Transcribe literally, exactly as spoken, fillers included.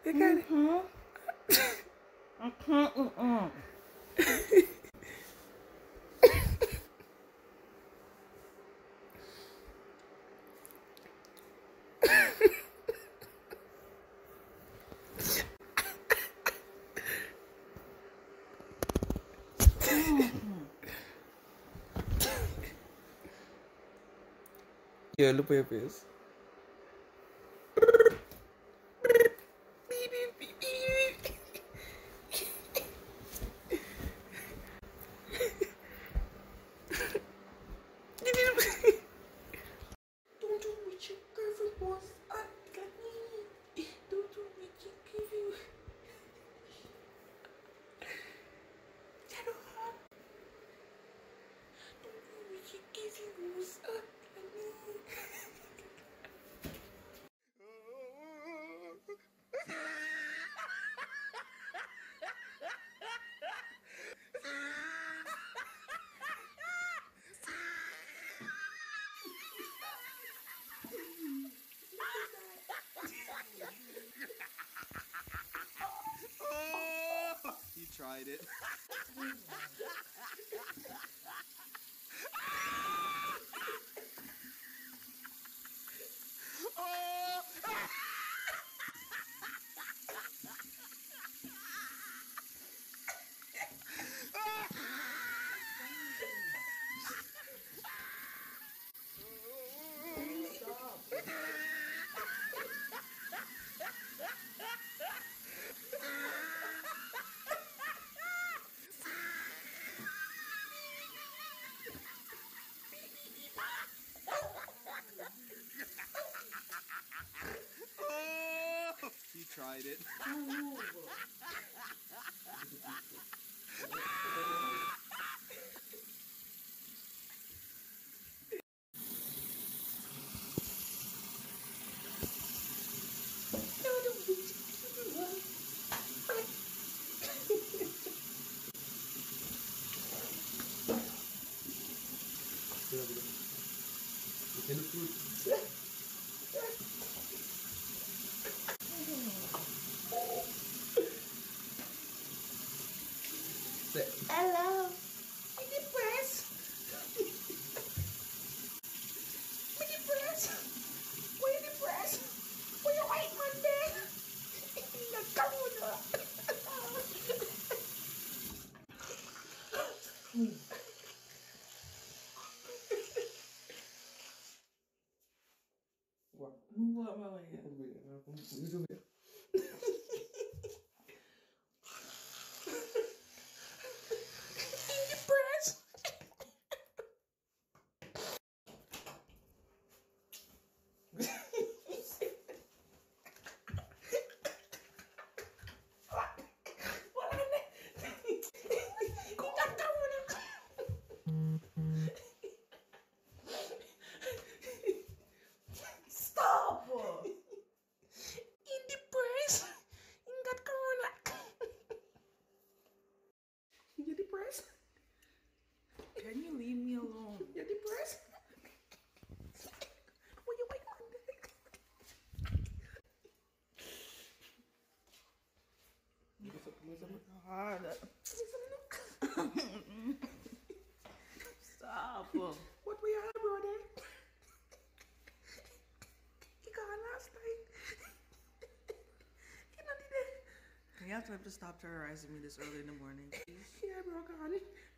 You got it. Mm-hmm. Mm-hmm. Mm-mm. Yeah, look at your face. Don't do what your girlfriend wants. I got me. Don't do what your girlfriend. Shadow heart. Don't do what your girlfriend wants. I got me. You tried it. You tried it. Hello. You depressed? You depressed? Were you depressed? Were you white Monday? No, come on. What? What am I like? You do it. Depressed? Stop! In depressed? You got corona. You depressed? Can you leave me alone? You depressed? Were you wake Monday? God. Stop. What were your eyebrow there? You gone last night? You not did it? Can you have time to stop terrorizing me this early in the morning, please? Yeah, bro, gone.